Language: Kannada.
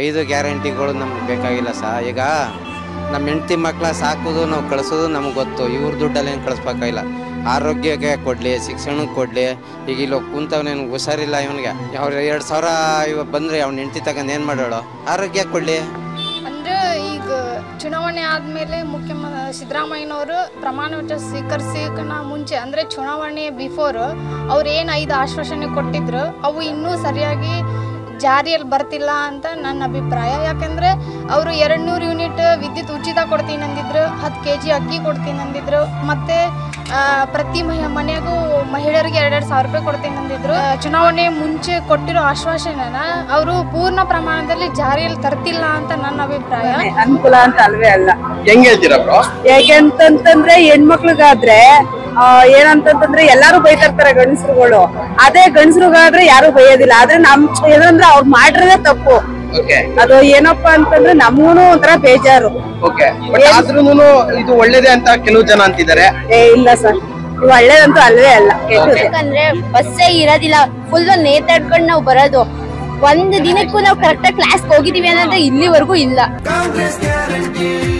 5 ಗ್ಯಾರಂಟಿಗಳು ನಮ್ಗೆ ಬೇಕಾಗಿಲ್ಲ ಸರ್. ಈಗ ನಮ್ಮ ಹೆಂಡತಿ ಮಕ್ಕಳ ಸಾಕೋದು ನಾವು ಕಳಿಸೋದು ನಮ್ಗೆ ಗೊತ್ತು. ಇವ್ರ ದುಡ್ಡಲ್ಲಿ ಏನು ಕಳಿಸ್ಬೇಕಾಗಿಲ್ಲ. ಆರೋಗ್ಯಕ್ಕೆ ಕೊಡಲಿ, ಶಿಕ್ಷಣಕ್ಕೆ ಕೊಡಲಿ. ಈಗ ಇಲ್ಲಿ ಕುಂತವನೇನು ಹುಷಾರಿಲ್ಲ, ಇವನಿಗೆ ಅವ್ರು 2,000 ಇವಾಗ ಬಂದರೆ ಅವ್ನ ಹೆಂಡತಿ ತಗೊಂಡು ಏನು ಮಾಡೋಳು? ಆರೋಗ್ಯ ಕೊಡಲಿ. ಅಂದರೆ ಈಗ ಚುನಾವಣೆ ಆದಮೇಲೆ ಮುಖ್ಯಮಂತ್ರಿ ಸಿದ್ದರಾಮಯ್ಯನವರು ಪ್ರಮಾಣ ವಚನ ಸ್ವೀಕರಿಸೋಕ್ಕಿಂತ ಮುಂಚೆ ಅಂದರೆ ಚುನಾವಣೆ ಬಿಫೋರ್ ಅವ್ರು ಏನು 5 ಆಶ್ವಾಸನೆ ಕೊಟ್ಟಿದ್ರು ಅವು ಇನ್ನೂ ಸರಿಯಾಗಿ ಜಾರಿಯಲ್ಲಿ ಬರ್ತಿಲ್ಲ ಅಂತ ನನ್ನ ಅಭಿಪ್ರಾಯ. ಯಾಕೆಂದರೆ ಅವರು 200 ಯೂನಿಟ್ ವಿದ್ಯುತ್ ಉಚಿತ ಕೊಡ್ತೀನಿ ಅಂದಿದ್ರು, 10 kg ಅಕ್ಕಿ ಕೊಡ್ತೀನಿ ಅಂದಿದ್ರು, ಮತ್ತು ಪ್ರತಿ ಮನೆಗೂ ಮಹಿಳೆಯರಿಗೆ 2,000 ರೂಪಾಯಿ ಕೊಡ್ತೀನಿ ಅಂದಿದ್ರು. ಚುನಾವಣೆ ಮುಂಚೆ ಕೊಟ್ಟಿರೋ ಆಶ್ವಾಸನೆನ ಅವರು ಪೂರ್ಣ ಪ್ರಮಾಣದಲ್ಲಿ ಜಾರಿಯಲ್ಲಿ ತರ್ತಿಲ್ಲ ಅಂತ ನನ್ನ ಅಭಿಪ್ರಾಯ. ಅನುಕೂಲ ಅಂತ ಅಲ್ವೇ ಅಲ್ಲ. ಹೆಂಗ್ ಹೇಳ್ತೀರಾ ಬ್ರೋ? ಯಾಕೆಂತಂದ್ರೆ ಹೆಣ್ಮಕ್ಳಿಗಾದ್ರೆ ಏನಂತಂದ್ರೆ ಎಲ್ಲಾರು ಬೈತಿರ್ತಾರೆ ಗಂಡಸ್ರುಗಳು. ಅದೇ ಗಂಡಸ್ರುಗಾದ್ರೆ ಯಾರು ಬೈಯೋದಿಲ್ಲ. ಆದ್ರೆ ನಮ್ ಏನಂದ್ರೆ ಅವ್ರು ಮಾಡಿರೋದೇ ತಪ್ಪು. ಅದು ಏನಪ್ಪಾ ಅಂತಂದ್ರೆ ನಮಗೂನು ಒಂಥರ ಬೇಜಾರು. ಆದ್ರೂನು ಇದು ಒಳ್ಳೇದೇ ಅಂತ ಕೆಲವು ಜನ ಅಂತಿದ್ದಾರೆ. ಇಲ್ಲ ಸರ್, ಇದು ಒಳ್ಳೇದಂತೂ ಅಲ್ವೇ ಅಲ್ಲ. ಯಾಕಂದ್ರೆ ಬಸ್ಸೇ ಇರೋದಿಲ್ಲ, ಫುಲ್ ನೇತಾಡ್ಕೊಂಡು ನಾವು ಬರೋದು. ಒಂದು ದಿನಕ್ಕೂ ನಾವು ಕರೆಕ್ಟಾಗಿ ಕ್ಲಾಸ್ ಹೋಗಿದೀವಿ ಅನ್ನೋದು ಇಲ್ಲಿವರೆಗೂ ಇಲ್ಲ.